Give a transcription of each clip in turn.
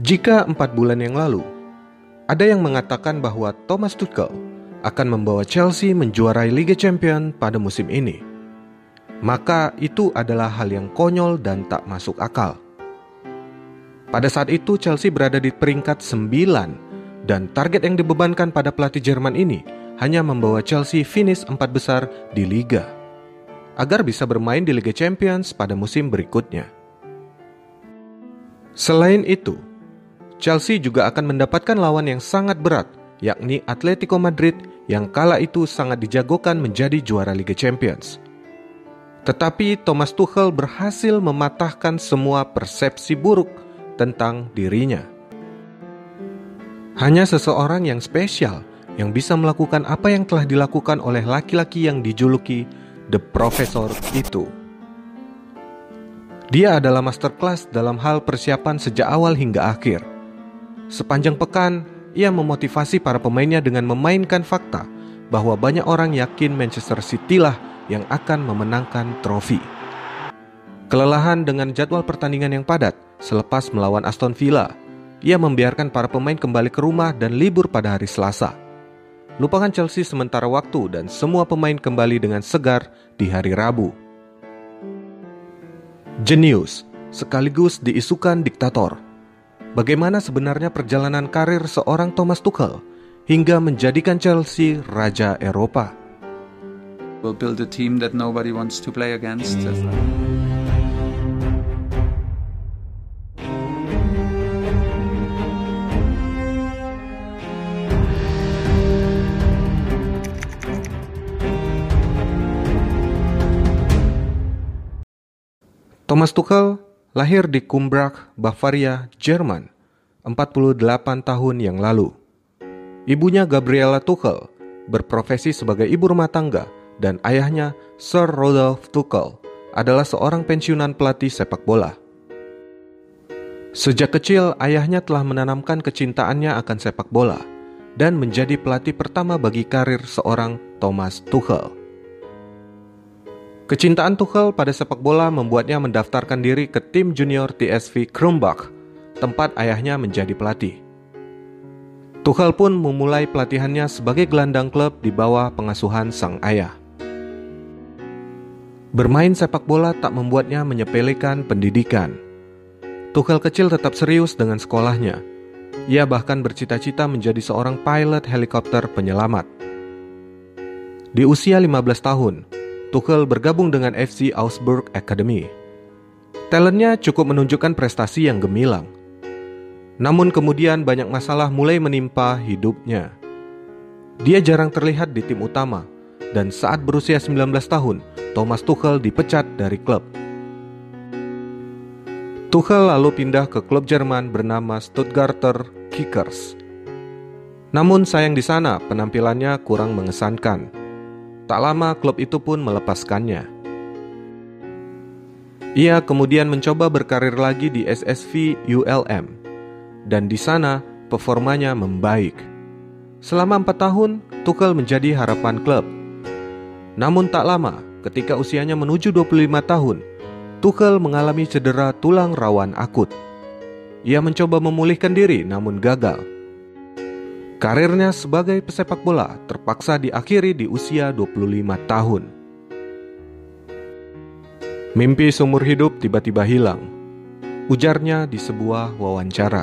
Jika 4 bulan yang lalu, ada yang mengatakan bahwa Thomas Tuchel akan membawa Chelsea menjuarai Liga Champions pada musim ini, maka itu adalah hal yang konyol dan tak masuk akal. Pada saat itu Chelsea berada di peringkat 9 dan target yang dibebankan pada pelatih Jerman ini hanya membawa Chelsea finish 4 besar di Liga agar bisa bermain di Liga Champions pada musim berikutnya. Selain itu, Chelsea juga akan mendapatkan lawan yang sangat berat, yakni Atletico Madrid yang kala itu sangat dijagokan menjadi juara Liga Champions. Tetapi Thomas Tuchel berhasil mematahkan semua persepsi buruk tentang dirinya. Hanya seseorang yang spesial yang bisa melakukan apa yang telah dilakukan oleh laki-laki yang dijuluki The Professor itu. Dia adalah masterclass dalam hal persiapan sejak awal hingga akhir. Sepanjang pekan, ia memotivasi para pemainnya dengan memainkan fakta bahwa banyak orang yakin Manchester City lah yang akan memenangkan trofi. Kelelahan dengan jadwal pertandingan yang padat selepas melawan Aston Villa, ia membiarkan para pemain kembali ke rumah dan libur pada hari Selasa. Lupakan Chelsea sementara waktu dan semua pemain kembali dengan segar di hari Rabu. Jenius, sekaligus diisukan diktator. Bagaimana sebenarnya perjalanan karir seorang Thomas Tuchel hingga menjadikan Chelsea raja Eropa? We'll build a team that nobody wants to play against. Thomas Tuchel lahir di Kulmbach, Bavaria, Jerman, 48 tahun yang lalu. Ibunya Gabriela Tuchel berprofesi sebagai ibu rumah tangga dan ayahnya Sir Rudolf Tuchel adalah seorang pensiunan pelatih sepak bola. Sejak kecil, ayahnya telah menanamkan kecintaannya akan sepak bola dan menjadi pelatih pertama bagi karir seorang Thomas Tuchel. Kecintaan Tuchel pada sepak bola membuatnya mendaftarkan diri ke tim junior TSV Kulmbach, tempat ayahnya menjadi pelatih. Tuchel pun memulai pelatihannya sebagai gelandang klub di bawah pengasuhan sang ayah. Bermain sepak bola tak membuatnya menyepelekan pendidikan. Tuchel kecil tetap serius dengan sekolahnya. Ia bahkan bercita-cita menjadi seorang pilot helikopter penyelamat. Di usia 15 tahun, Tuchel bergabung dengan FC Augsburg Academy. Talentnya cukup menunjukkan prestasi yang gemilang. Namun kemudian banyak masalah mulai menimpa hidupnya. Dia jarang terlihat di tim utama, dan saat berusia 19 tahun, Thomas Tuchel dipecat dari klub. Tuchel lalu pindah ke klub Jerman bernama Stuttgarter Kickers. Namun sayang di sana penampilannya kurang mengesankan. Tak lama klub itu pun melepaskannya. Ia kemudian mencoba berkarir lagi di SSV ULM, dan di sana performanya membaik. Selama 4 tahun, Tuchel menjadi harapan klub. Namun tak lama, ketika usianya menuju 25 tahun, Tuchel mengalami cedera tulang rawan akut. Ia mencoba memulihkan diri namun gagal. Karirnya sebagai pesepak bola terpaksa diakhiri di usia 25 tahun. Mimpi seumur hidup tiba-tiba hilang, ujarnya di sebuah wawancara.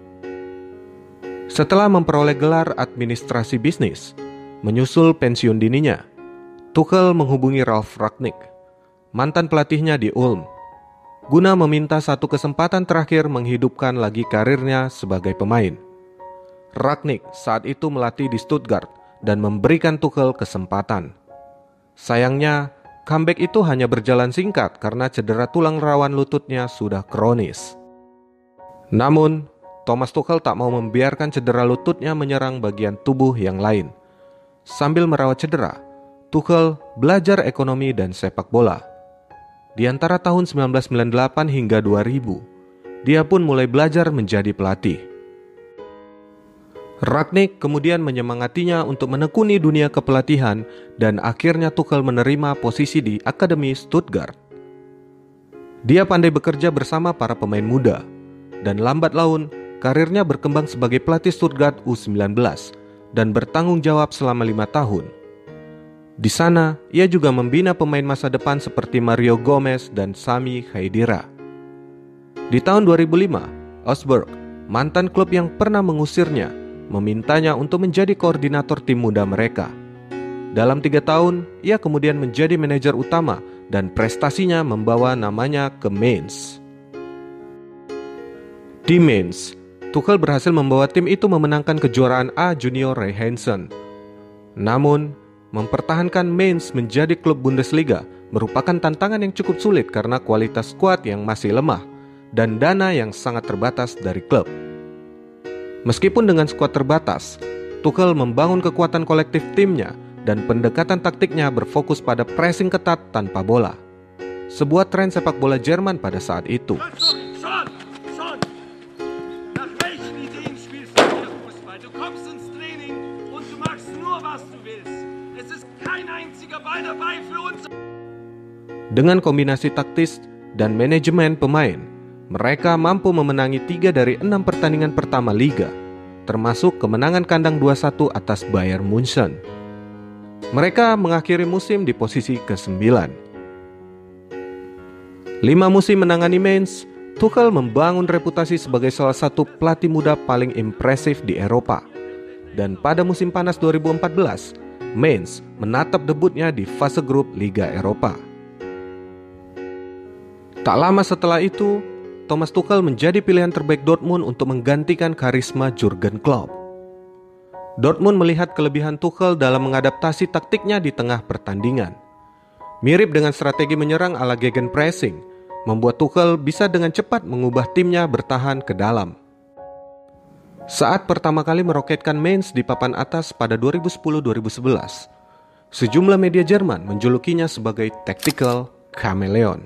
Setelah memperoleh gelar administrasi bisnis, menyusul pensiun dininya, Tuchel menghubungi Ralf Rangnick, mantan pelatihnya di Ulm, guna meminta satu kesempatan terakhir menghidupkan lagi karirnya sebagai pemain. Rangnick saat itu melatih di Stuttgart dan memberikan Tuchel kesempatan. Sayangnya, comeback itu hanya berjalan singkat karena cedera tulang rawan lututnya sudah kronis. Namun, Thomas Tuchel tak mau membiarkan cedera lututnya menyerang bagian tubuh yang lain. Sambil merawat cedera, Tuchel belajar ekonomi dan sepak bola. Di antara tahun 1998 hingga 2000, dia pun mulai belajar menjadi pelatih. Rangnick kemudian menyemangatinya untuk menekuni dunia kepelatihan dan akhirnya Tuchel menerima posisi di Akademi Stuttgart. Dia pandai bekerja bersama para pemain muda dan lambat laun karirnya berkembang sebagai pelatih Stuttgart U19 dan bertanggung jawab selama 5 tahun. Di sana, ia juga membina pemain masa depan seperti Mario Gomez dan Sami Khedira. Di tahun 2005, Augsburg, mantan klub yang pernah mengusirnya, memintanya untuk menjadi koordinator tim muda mereka. Dalam 3 tahun, ia kemudian menjadi manajer utama dan prestasinya membawa namanya ke Mainz. Di Mainz, Tuchel berhasil membawa tim itu memenangkan kejuaraan A Junior Rheinhessen. Namun, mempertahankan Mainz menjadi klub Bundesliga merupakan tantangan yang cukup sulit karena kualitas skuad yang masih lemah dan dana yang sangat terbatas dari klub. Meskipun dengan skuad terbatas, Tuchel membangun kekuatan kolektif timnya dan pendekatan taktiknya berfokus pada pressing ketat tanpa bola. Sebuah tren sepak bola Jerman pada saat itu. Dengan kombinasi taktis dan manajemen pemain, mereka mampu memenangi 3 dari 6 pertandingan pertama Liga, termasuk kemenangan kandang 2-1 atas Bayern Munchen. Mereka mengakhiri musim di posisi ke-9. 5 musim menangani Mainz, Tuchel membangun reputasi sebagai salah satu pelatih muda paling impresif di Eropa. Dan pada musim panas 2014, Mainz menatap debutnya di fase grup Liga Eropa. Tak lama setelah itu, Thomas Tuchel menjadi pilihan terbaik Dortmund untuk menggantikan karisma Jurgen Klopp. Dortmund melihat kelebihan Tuchel dalam mengadaptasi taktiknya di tengah pertandingan. Mirip dengan strategi menyerang ala gegenpressing, membuat Tuchel bisa dengan cepat mengubah timnya bertahan ke dalam. Saat pertama kali meroketkan Mainz di papan atas pada 2010-2011, sejumlah media Jerman menjulukinya sebagai tactical chameleon.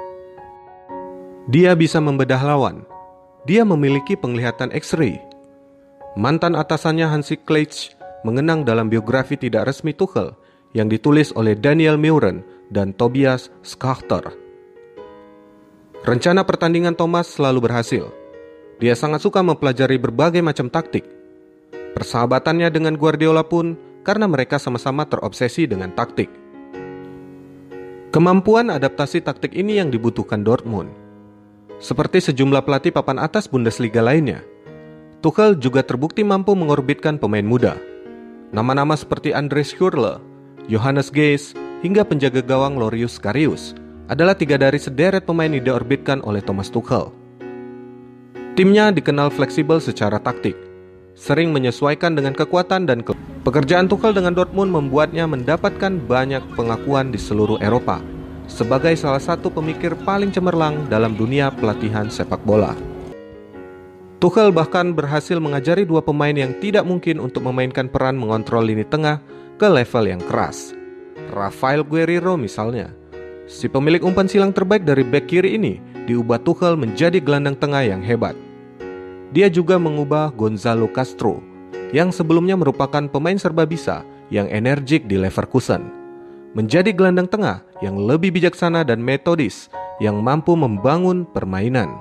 Dia bisa membedah lawan. Dia memiliki penglihatan X-ray. Mantan atasannya Hansi Kleitsch mengenang dalam biografi tidak resmi Tuchel yang ditulis oleh Daniel Meuren dan Tobias Schachter. Rencana pertandingan Thomas selalu berhasil. Dia sangat suka mempelajari berbagai macam taktik. Persahabatannya dengan Guardiola pun karena mereka sama-sama terobsesi dengan taktik. Kemampuan adaptasi taktik ini yang dibutuhkan Dortmund. Seperti sejumlah pelatih papan atas Bundesliga lainnya, Tuchel juga terbukti mampu mengorbitkan pemain muda. Nama-nama seperti Andreas Schürrle, Johannes Geis, hingga penjaga gawang Loris Karius adalah 3 dari sederet pemain yang diorbitkan oleh Thomas Tuchel. Timnya dikenal fleksibel secara taktik, sering menyesuaikan dengan kekuatan dan pekerjaan Tuchel dengan Dortmund membuatnya mendapatkan banyak pengakuan di seluruh Eropa sebagai salah satu pemikir paling cemerlang dalam dunia pelatihan sepak bola. Tuchel bahkan berhasil mengajari 2 pemain yang tidak mungkin untuk memainkan peran mengontrol lini tengah ke level yang keras. Rafael Guerreiro misalnya. Si pemilik umpan silang terbaik dari bek kiri ini diubah Tuchel menjadi gelandang tengah yang hebat. Dia juga mengubah Gonzalo Castro, yang sebelumnya merupakan pemain serba bisa yang energik di Leverkusen, menjadi gelandang tengah yang lebih bijaksana dan metodis yang mampu membangun permainan.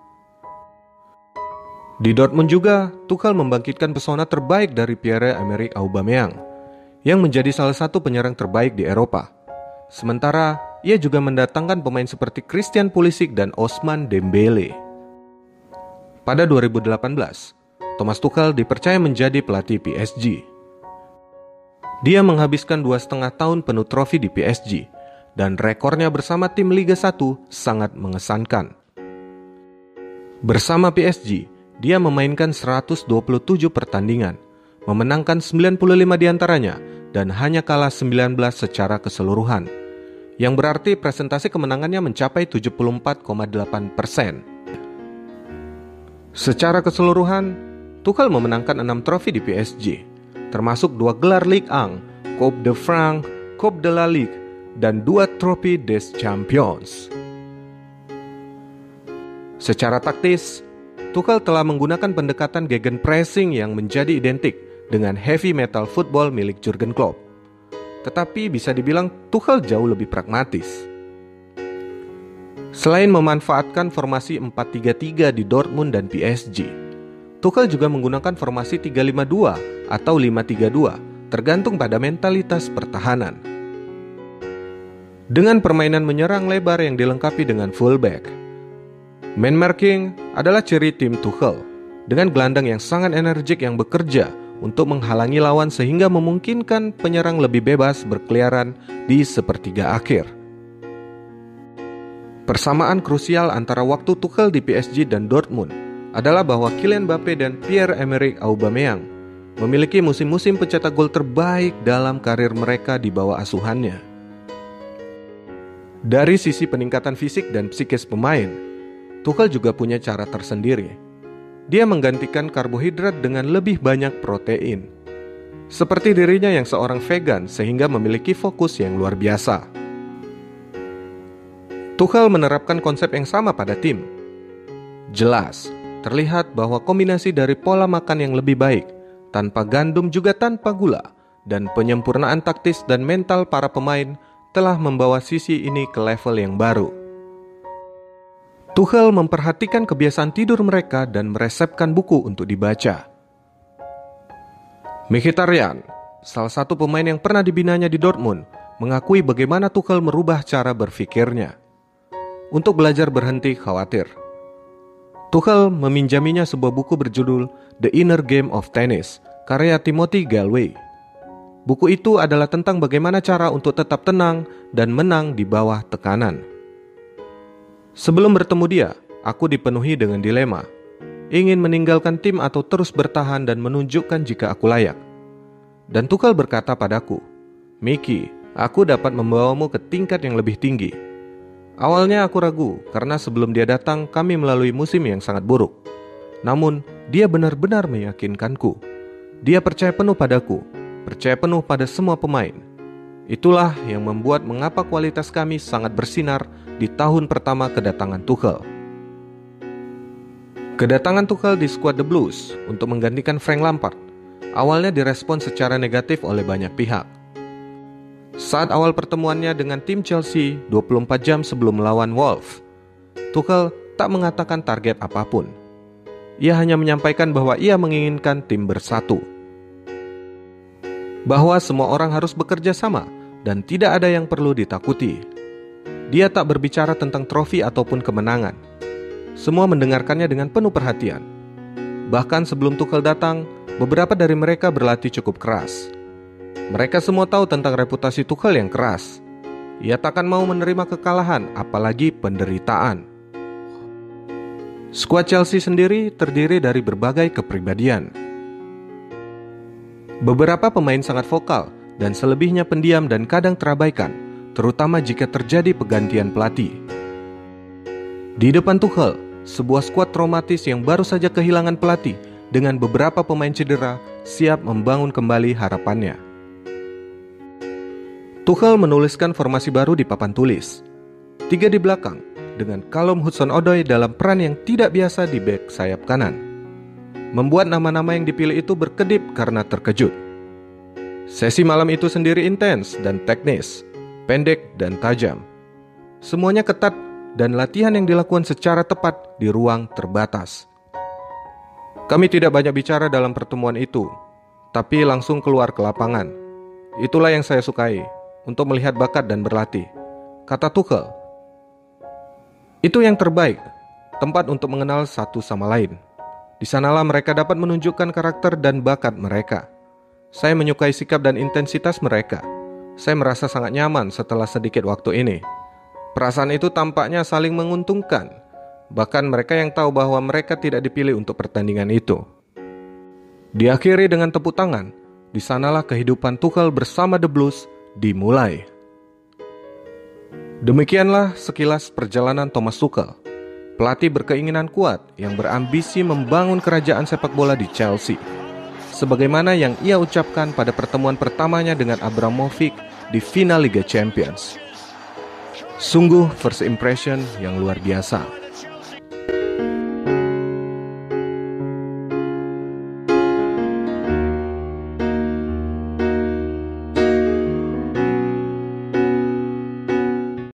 Di Dortmund juga, Tuchel membangkitkan pesona terbaik dari Pierre-Emerick Aubameyang, yang menjadi salah satu penyerang terbaik di Eropa. Sementara, ia juga mendatangkan pemain seperti Christian Pulisic dan Ousmane Dembele. Pada 2018, Thomas Tuchel dipercaya menjadi pelatih PSG. Dia menghabiskan 2,5 tahun penuh trofi di PSG, dan rekornya bersama tim Liga 1 sangat mengesankan. Bersama PSG, dia memainkan 127 pertandingan, memenangkan 95 diantaranya, dan hanya kalah 19 secara keseluruhan, yang berarti presentasi kemenangannya mencapai 74,8%. Secara keseluruhan, Tuchel memenangkan 6 trofi di PSG, termasuk 2 gelar Ligue 1, Coupe de France, Coupe de la Ligue, dan 2 Trophée des Champions. Secara taktis, Tuchel telah menggunakan pendekatan gegenpressing yang menjadi identik dengan heavy metal football milik Jurgen Klopp. Tetapi bisa dibilang Tuchel jauh lebih pragmatis. Selain memanfaatkan formasi 4-3-3 di Dortmund dan PSG, Tuchel juga menggunakan formasi 3-5-2 atau 5-3-2, tergantung pada mentalitas pertahanan. Dengan permainan menyerang lebar yang dilengkapi dengan fullback, man marking adalah ciri tim Tuchel, dengan gelandang yang sangat energik yang bekerja untuk menghalangi lawan sehingga memungkinkan penyerang lebih bebas berkeliaran di sepertiga akhir. Persamaan krusial antara waktu Tuchel di PSG dan Dortmund adalah bahwa Kylian Mbappe dan Pierre-Emerick Aubameyang memiliki musim-musim pencetak gol terbaik dalam karir mereka di bawah asuhannya. Dari sisi peningkatan fisik dan psikis pemain, Tuchel juga punya cara tersendiri. Dia menggantikan karbohidrat dengan lebih banyak protein. Seperti dirinya yang seorang vegan sehingga memiliki fokus yang luar biasa. Tuchel menerapkan konsep yang sama pada tim. Jelas, terlihat bahwa kombinasi dari pola makan yang lebih baik, tanpa gandum juga tanpa gula, dan penyempurnaan taktis dan mental para pemain telah membawa sisi ini ke level yang baru. Tuchel memperhatikan kebiasaan tidur mereka dan meresepkan buku untuk dibaca. Mkhitaryan, salah satu pemain yang pernah dibinanya di Dortmund, mengakui bagaimana Tuchel merubah cara berpikirnya. Untuk belajar berhenti khawatir, Tuchel meminjaminya sebuah buku berjudul The Inner Game of Tennis, karya Timothy Galway. Buku itu adalah tentang bagaimana cara untuk tetap tenang dan menang di bawah tekanan. Sebelum bertemu dia, aku dipenuhi dengan dilema. Ingin meninggalkan tim atau terus bertahan dan menunjukkan jika aku layak. Dan Tuchel berkata padaku, "Miki, aku dapat membawamu ke tingkat yang lebih tinggi." Awalnya aku ragu karena sebelum dia datang kami melalui musim yang sangat buruk. Namun dia benar-benar meyakinkanku. Dia percaya penuh padaku, percaya penuh pada semua pemain. Itulah yang membuat mengapa kualitas kami sangat bersinar di tahun pertama kedatangan Tuchel. Kedatangan Tuchel di skuad The Blues untuk menggantikan Frank Lampard awalnya direspon secara negatif oleh banyak pihak. Saat awal pertemuannya dengan tim Chelsea 24 jam sebelum melawan Wolves, Tuchel tak mengatakan target apapun. Ia hanya menyampaikan bahwa ia menginginkan tim bersatu. Bahwa semua orang harus bekerja sama dan tidak ada yang perlu ditakuti. Dia tak berbicara tentang trofi ataupun kemenangan. Semua mendengarkannya dengan penuh perhatian. Bahkan sebelum Tuchel datang, beberapa dari mereka berlatih cukup keras. Mereka semua tahu tentang reputasi Tuchel yang keras. Ia takkan mau menerima kekalahan, apalagi penderitaan. Skuad Chelsea sendiri terdiri dari berbagai kepribadian. Beberapa pemain sangat vokal dan selebihnya pendiam dan kadang terabaikan, terutama jika terjadi pergantian pelatih. Di depan Tuchel, sebuah skuad traumatis yang baru saja kehilangan pelatih dengan beberapa pemain cedera siap membangun kembali harapannya. Tuchel menuliskan formasi baru di papan tulis. 3 di belakang, dengan Callum Hudson-Odoi dalam peran yang tidak biasa di bek sayap kanan. Membuat nama-nama yang dipilih itu berkedip karena terkejut. Sesi malam itu sendiri intens dan teknis, pendek dan tajam. Semuanya ketat dan latihan yang dilakukan secara tepat di ruang terbatas. Kami tidak banyak bicara dalam pertemuan itu, tapi langsung keluar ke lapangan. Itulah yang saya sukai, untuk melihat bakat dan berlatih, kata Tuchel. Itu yang terbaik, tempat untuk mengenal satu sama lain. Di sanalah mereka dapat menunjukkan karakter dan bakat mereka. Saya menyukai sikap dan intensitas mereka. Saya merasa sangat nyaman setelah sedikit waktu ini. Perasaan itu tampaknya saling menguntungkan. Bahkan mereka yang tahu bahwa mereka tidak dipilih untuk pertandingan itu. Diakhiri dengan tepuk tangan. Di sanalah kehidupan Tuchel bersama The Blues dimulai. Demikianlah sekilas perjalanan Thomas Tuchel, pelatih berkeinginan kuat yang berambisi membangun kerajaan sepak bola di Chelsea, sebagaimana yang ia ucapkan pada pertemuan pertamanya dengan Abramovich di final Liga Champions. Sungguh first impression yang luar biasa.